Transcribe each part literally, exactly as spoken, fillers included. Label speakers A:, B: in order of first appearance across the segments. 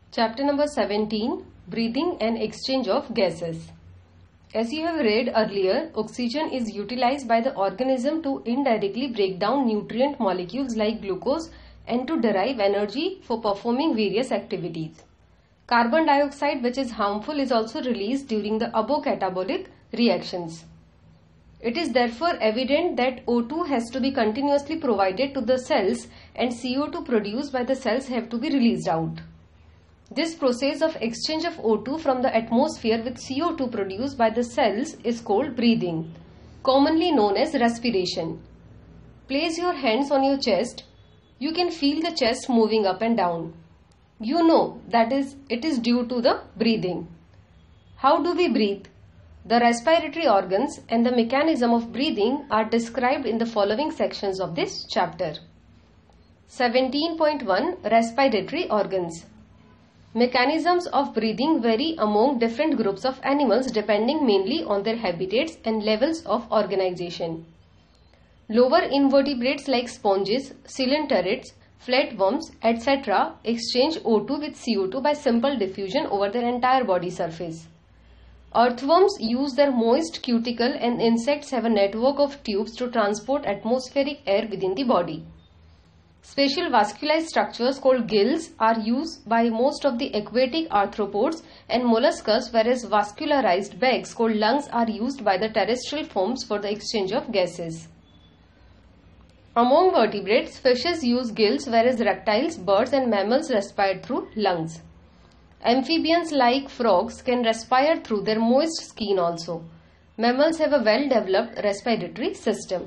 A: Chapter number seventeen, Breathing and Exchange of Gases. As you have read earlier, oxygen is utilized by the organism to indirectly break down nutrient molecules like glucose and to derive energy for performing various activities. Carbon dioxide, which is harmful, is also released during the above catabolic reactions. It is therefore evident that O two has to be continuously provided to the cells and C O two produced by the cells have to be released out. This process of exchange of O two from the atmosphere with C O two produced by the cells is called breathing, commonly known as respiration. Place your hands on your chest. You can feel the chest moving up and down. You know that is it is due to the breathing. How do we breathe? The respiratory organs and the mechanism of breathing are described in the following sections of this chapter. seventeen point one Respiratory organs. Mechanisms of breathing vary among different groups of animals depending mainly on their habitats and levels of organization. Lower invertebrates like sponges, coelenterids, flatworms, et cetera exchange O two with C O two by simple diffusion over their entire body surface. Earthworms use their moist cuticle and insects have a network of tubes to transport atmospheric air within the body. Special vascularized structures called gills are used by most of the aquatic arthropods and molluscs, whereas vascularized bags called lungs are used by the terrestrial forms for the exchange of gases. Among vertebrates, fishes use gills, whereas reptiles, birds and mammals respire through lungs. Amphibians like frogs can respire through their moist skin also. Mammals have a well-developed respiratory system.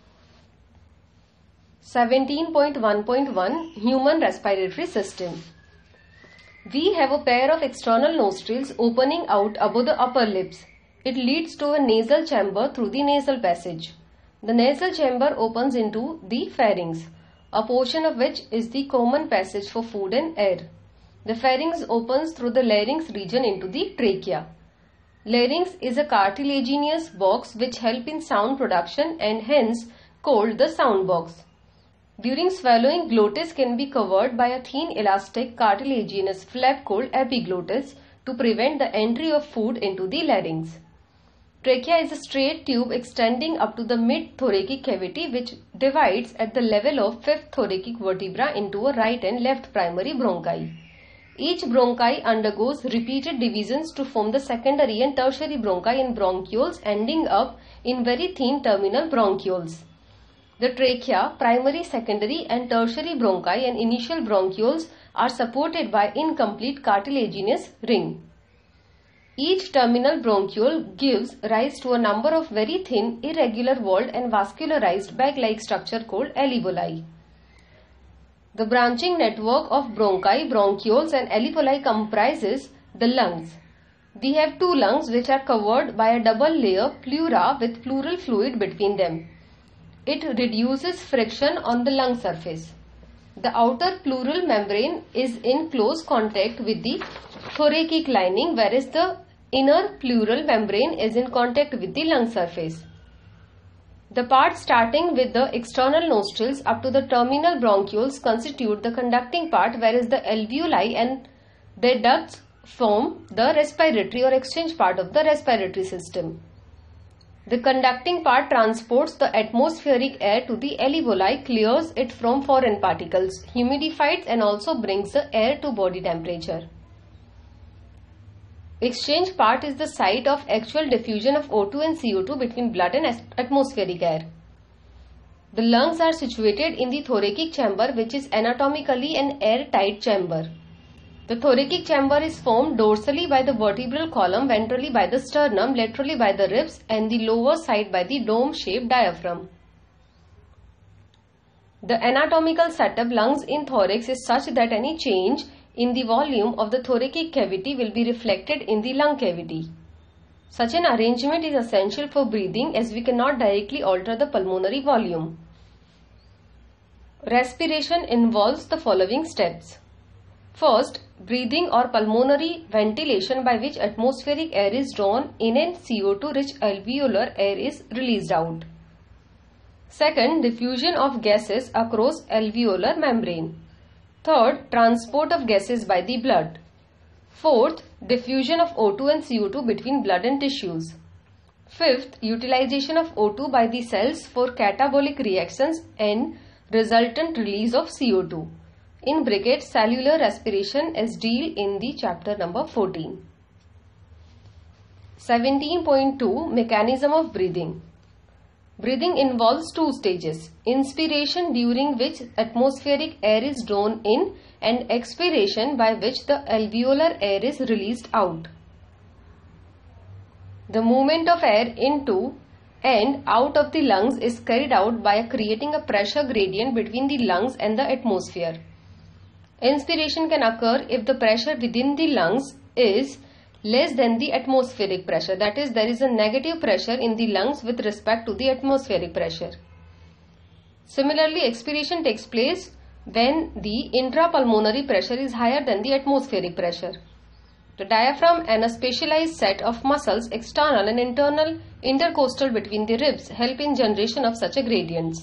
A: seventeen point one point one Human Respiratory System. We have a pair of external nostrils opening out above the upper lips. It leads to a nasal chamber through the nasal passage. The nasal chamber opens into the pharynx, a portion of which is the common passage for food and air. The pharynx opens through the larynx region into the trachea. Larynx is a cartilaginous box which helps in sound production and hence called the sound box. During swallowing, glottis can be covered by a thin elastic cartilaginous flap called epiglottis to prevent the entry of food into the larynx. Trachea is a straight tube extending up to the mid-thoracic cavity which divides at the level of fifth thoracic vertebra into a right and left primary bronchi. Each bronchi undergoes repeated divisions to form the secondary and tertiary bronchi and bronchioles, ending up in very thin terminal bronchioles. The trachea, primary, secondary and tertiary bronchi and initial bronchioles are supported by incomplete cartilaginous ring. Each terminal bronchiole gives rise to a number of very thin, irregular walled and vascularized bag-like structure called alveoli. The branching network of bronchi, bronchioles and alveoli comprises the lungs. We have two lungs which are covered by a double layer pleura with pleural fluid between them. It reduces friction on the lung surface. The outer pleural membrane is in close contact with the thoracic lining, whereas the inner pleural membrane is in contact with the lung surface. The part starting with the external nostrils up to the terminal bronchioles constitute the conducting part, whereas the alveoli and their ducts form the respiratory or exchange part of the respiratory system. The conducting part transports the atmospheric air to the alveoli, clears it from foreign particles, humidifies and also brings the air to body temperature. Exchange part is the site of actual diffusion of O two and C O two between blood and atmospheric air. The lungs are situated in the thoracic chamber, which is anatomically an airtight chamber. The thoracic chamber is formed dorsally by the vertebral column, ventrally by the sternum, laterally by the ribs and the lower side by the dome-shaped diaphragm. The anatomical setup lungs in thorax is such that any change in the volume of the thoracic cavity will be reflected in the lung cavity. Such an arrangement is essential for breathing as we cannot directly alter the pulmonary volume. Respiration involves the following steps. First, breathing or pulmonary ventilation, by which atmospheric air is drawn in and C O two rich alveolar air is released out. Second, diffusion of gases across alveolar membrane. Third, transport of gases by the blood. Fourth, diffusion of O two and C O two between blood and tissues. Fifth, utilization of O two by the cells for catabolic reactions and resultant release of C O two. In bracket, cellular respiration is dealt in the chapter number fourteen. seventeen point two, mechanism of breathing. Breathing involves two stages: inspiration, during which atmospheric air is drawn in, and expiration, by which the alveolar air is released out. The movement of air into and out of the lungs is carried out by creating a pressure gradient between the lungs and the atmosphere. Inspiration can occur if the pressure within the lungs is less than the atmospheric pressure, that is, there is a negative pressure in the lungs with respect to the atmospheric pressure. Similarly, expiration takes place when the intrapulmonary pressure is higher than the atmospheric pressure. The diaphragm and a specialized set of muscles, external and internal intercostal between the ribs, help in generation of such a gradients.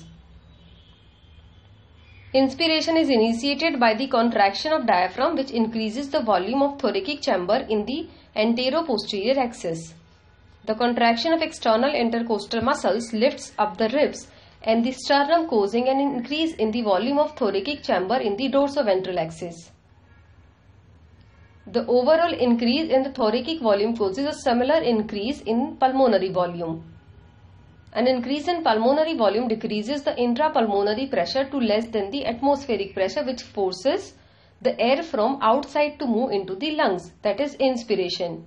A: Inspiration is initiated by the contraction of diaphragm, which increases the volume of thoracic chamber in the antero-posterior axis. The contraction of external intercostal muscles lifts up the ribs and the sternum, causing an increase in the volume of thoracic chamber in the dorsoventral axis. The overall increase in the thoracic volume causes a similar increase in pulmonary volume. An increase in pulmonary volume decreases the intrapulmonary pressure to less than the atmospheric pressure, which forces the air from outside to move into the lungs, that is inspiration.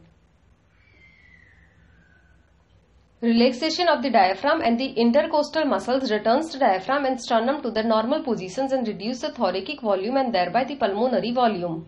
A: Relaxation of the diaphragm and the intercostal muscles returns the diaphragm and sternum to their normal positions and reduces the thoracic volume and thereby the pulmonary volume.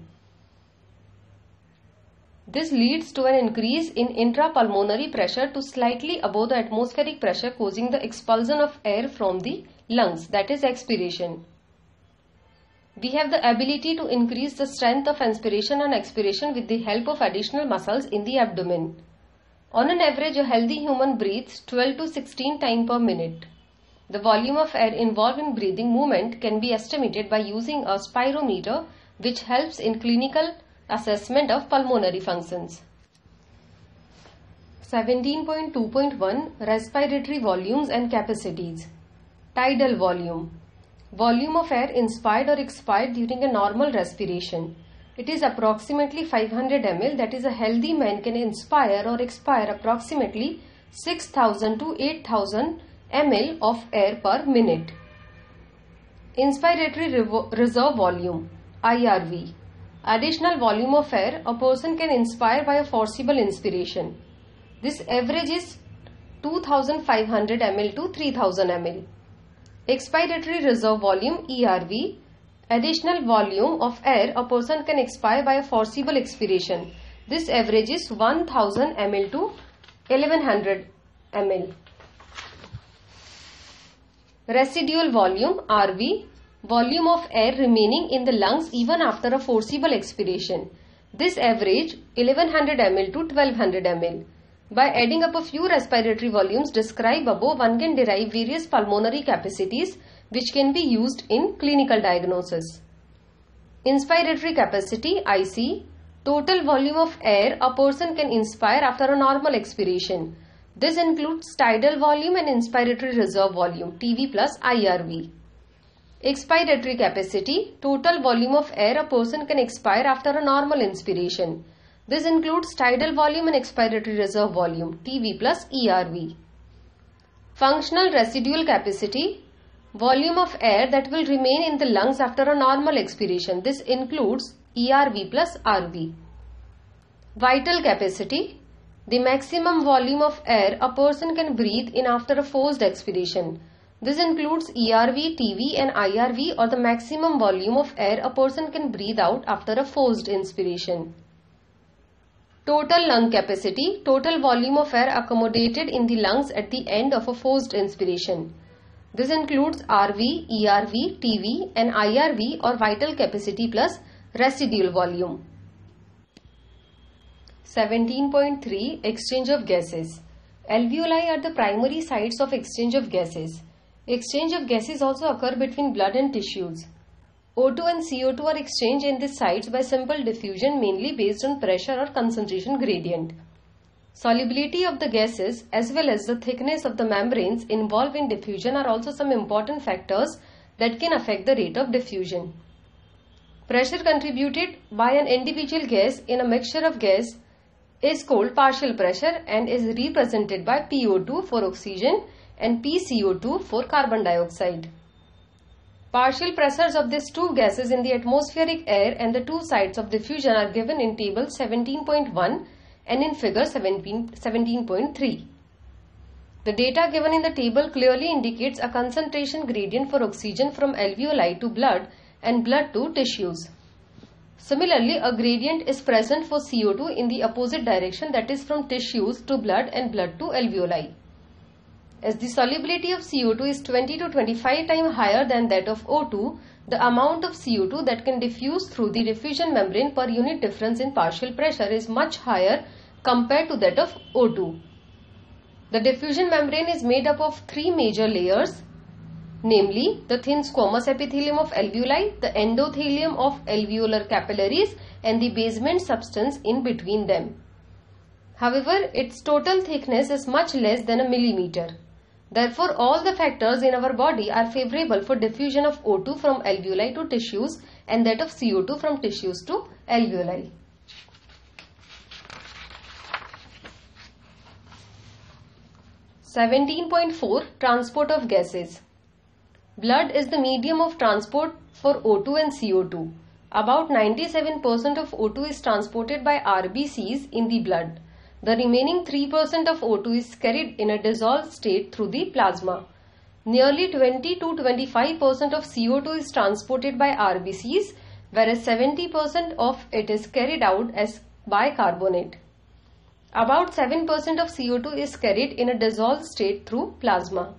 A: This leads to an increase in intrapulmonary pressure to slightly above the atmospheric pressure, causing the expulsion of air from the lungs, that is expiration. We have the ability to increase the strength of inspiration and expiration with the help of additional muscles in the abdomen. On an average, a healthy human breathes twelve to sixteen times per minute. The volume of air involved in breathing movement can be estimated by using a spirometer, which helps in clinical assessment of pulmonary functions. seventeen point two point one, respiratory volumes and capacities. Tidal volume. Volume of air inspired or expired during a normal respiration. It is approximately five hundred milliliters, that is, a healthy man can inspire or expire approximately six thousand to eight thousand milliliters of air per minute. Inspiratory reserve volume, I R V. Additional volume of air a person can inspire by a forcible inspiration. This average is two thousand five hundred milliliters to three thousand milliliters. Expiratory reserve volume, E R V. Additional volume of air a person can expire by a forcible expiration. This average is one thousand milliliters to eleven hundred milliliters. Residual volume, R V. Volume of air remaining in the lungs even after a forcible expiration. This average eleven hundred milliliters to twelve hundred milliliters. By adding up a few respiratory volumes described above, one can derive various pulmonary capacities which can be used in clinical diagnosis. Inspiratory capacity, I C. Total volume of air a person can inspire after a normal expiration. This includes tidal volume and inspiratory reserve volume, T V plus I R V. Expiratory capacity, total volume of air a person can expire after a normal inspiration. This includes tidal volume and expiratory reserve volume, T V plus E R V. Functional residual capacity, volume of air that will remain in the lungs after a normal expiration. This includes E R V plus R V. Vital capacity, the maximum volume of air a person can breathe in after a forced expiration. This includes E R V, T V and I R V, or the maximum volume of air a person can breathe out after a forced inspiration. Total lung capacity, total volume of air accommodated in the lungs at the end of a forced inspiration. This includes R V, E R V, T V and I R V or vital capacity plus residual volume. seventeen point three, exchange of gases. Alveoli are the primary sites of exchange of gases. Exchange of gases also occur between blood and tissues. O two and C O two are exchanged in these sites by simple diffusion, mainly based on pressure or concentration gradient. Solubility of the gases as well as the thickness of the membranes involved in diffusion are also some important factors that can affect the rate of diffusion. Pressure contributed by an individual gas in a mixture of gas is called partial pressure and is represented by P O two for oxygen and P C O two for carbon dioxide. Partial pressures of these two gases in the atmospheric air and the two sites of diffusion are given in table seventeen point one and in figure seventeen point three. The data given in the table clearly indicates a concentration gradient for oxygen from alveoli to blood and blood to tissues. Similarly, a gradient is present for C O two in the opposite direction, that is from tissues to blood and blood to alveoli. As the solubility of C O two is twenty to twenty-five times higher than that of O two, the amount of C O two that can diffuse through the diffusion membrane per unit difference in partial pressure is much higher compared to that of O two. The diffusion membrane is made up of three major layers, namely the thin squamous epithelium of alveoli, the endothelium of alveolar capillaries, and the basement substance in between them. However, its total thickness is much less than a millimeter. Therefore, all the factors in our body are favorable for diffusion of O two from alveoli to tissues and that of C O two from tissues to alveoli. seventeen point four Transport of gases. Blood is the medium of transport for O two and C O two. About ninety-seven percent of O two is transported by R B Cs in the blood. The remaining three percent of O two is carried in a dissolved state through the plasma. Nearly twenty to twenty-five percent of C O two is transported by R B Cs, whereas seventy percent of it is carried out as bicarbonate. About seven percent of C O two is carried in a dissolved state through plasma.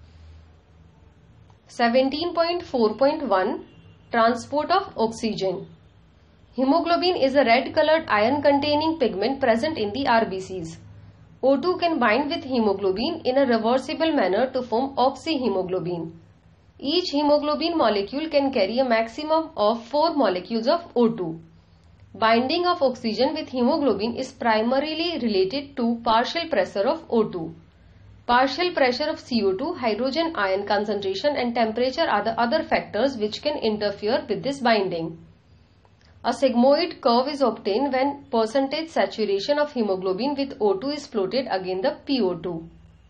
A: seventeen point four point one Transport of oxygen. Hemoglobin is a red-colored iron-containing pigment present in the R B Cs. O two can bind with hemoglobin in a reversible manner to form oxyhemoglobin. Each hemoglobin molecule can carry a maximum of four molecules of O two. Binding of oxygen with hemoglobin is primarily related to partial pressure of O two. Partial pressure of C O two, hydrogen ion concentration and temperature are the other factors which can interfere with this binding. A sigmoid curve is obtained when percentage saturation of hemoglobin with O two is plotted against the P O two.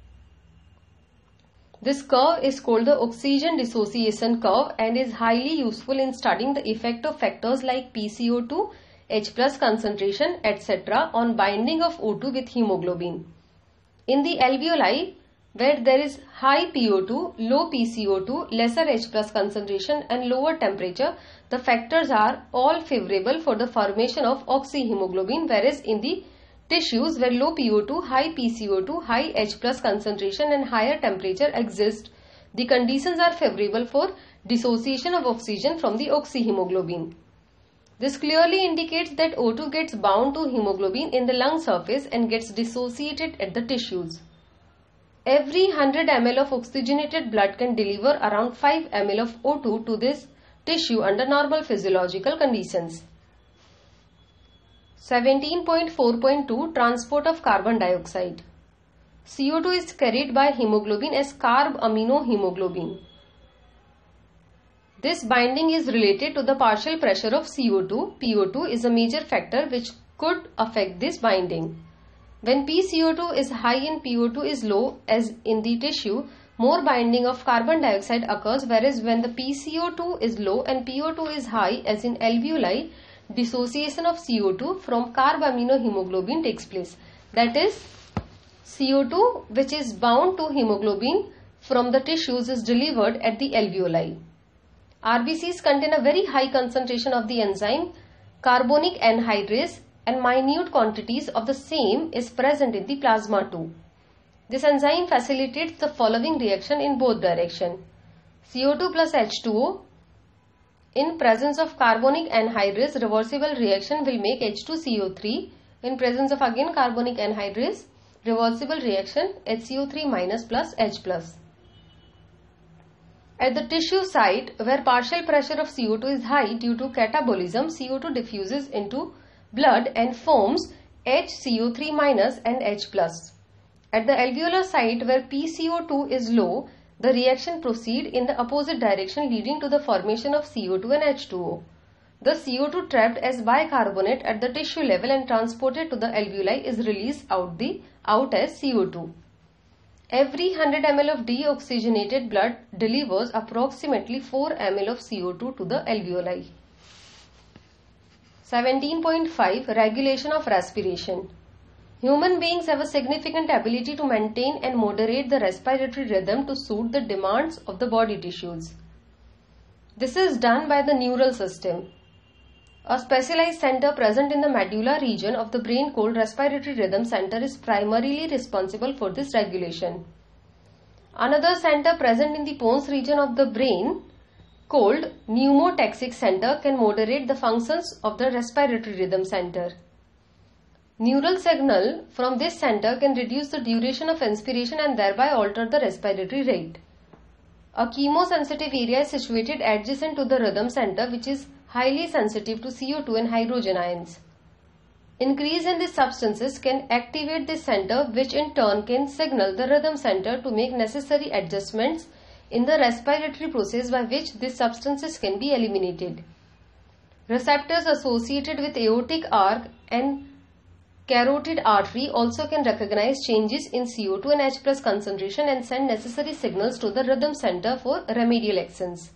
A: This curve is called the oxygen dissociation curve and is highly useful in studying the effect of factors like P C O two, H plus concentration, et cetera on binding of O two with hemoglobin. In the alveoli, where there is high P O two, low P C O two, lesser H plus concentration and lower temperature, the factors are all favorable for the formation of oxyhemoglobin, whereas in the tissues where low P O two, high P C O two, high H plus concentration and higher temperature exist, the conditions are favorable for dissociation of oxygen from the oxyhemoglobin. This clearly indicates that O two gets bound to hemoglobin in the lung surface and gets dissociated at the tissues. Every one hundred milliliters of oxygenated blood can deliver around five milliliters of O two to this tissue under normal physiological conditions. seventeen point four point two Transport of carbon dioxide. C O two is carried by hemoglobin as carbaminohemoglobin. This binding is related to the partial pressure of C O two. P O two is a major factor which could affect this binding. When P C O two is high and P O two is low, as in the tissue, more binding of carbon dioxide occurs, whereas when the P C O two is low and P O two is high, as in alveoli, dissociation of C O two from carbaminohemoglobin takes place. That is, C O two which is bound to hemoglobin from the tissues is delivered at the alveoli. R B Cs contain a very high concentration of the enzyme carbonic anhydrase and minute quantities of the same is present in the plasma too. This enzyme facilitates the following reaction in both directions. C O two plus H two O in presence of carbonic anhydrase reversible reaction will make H two C O three. In presence of again carbonic anhydrase reversible reaction H C O three minus plus H plus. At the tissue site, where partial pressure of C O two is high due to catabolism, C O two diffuses into blood and forms H C O three minus and H plus. At the alveolar site, where P C O two is low, the reaction proceeds in the opposite direction, leading to the formation of C O two and H two O. The C O two trapped as bicarbonate at the tissue level and transported to the alveoli is released out, the, out as C O two. Every one hundred milliliters of deoxygenated blood delivers approximately four milliliters of C O two to the alveoli. seventeen point five Regulation of respiration. Human beings have a significant ability to maintain and moderate the respiratory rhythm to suit the demands of the body tissues. This is done by the neural system. A specialized center present in the medulla region of the brain called respiratory rhythm center is primarily responsible for this regulation. Another center present in the pons region of the brain called pneumotaxic center can moderate the functions of the respiratory rhythm center. Neural signal from this center can reduce the duration of inspiration and thereby alter the respiratory rate. A chemosensitive area is situated adjacent to the rhythm center, which is highly sensitive to C O two and hydrogen ions. Increase in these substances can activate this center, which in turn can signal the rhythm center to make necessary adjustments in the respiratory process by which these substances can be eliminated. Receptors associated with aortic arc and carotid artery also can recognize changes in C O two and H plus concentration and send necessary signals to the rhythm center for remedial actions.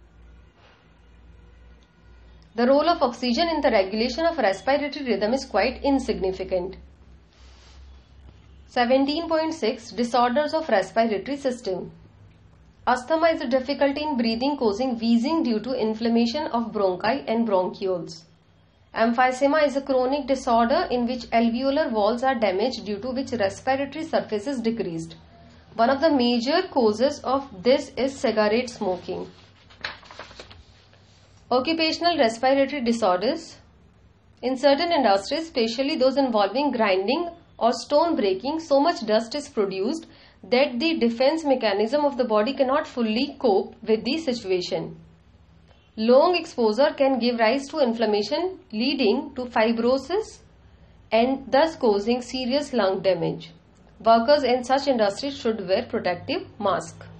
A: The role of oxygen in the regulation of respiratory rhythm is quite insignificant. seventeen point six Disorders of respiratory system. Asthma is a difficulty in breathing causing wheezing due to inflammation of bronchi and bronchioles. Emphysema is a chronic disorder in which alveolar walls are damaged, due to which respiratory surface is decreased. One of the major causes of this is cigarette smoking. Occupational respiratory disorders. In certain industries, especially those involving grinding or stone breaking, so much dust is produced that the defense mechanism of the body cannot fully cope with the situation. Long exposure can give rise to inflammation, leading to fibrosis and thus causing serious lung damage. Workers in such industries should wear protective masks.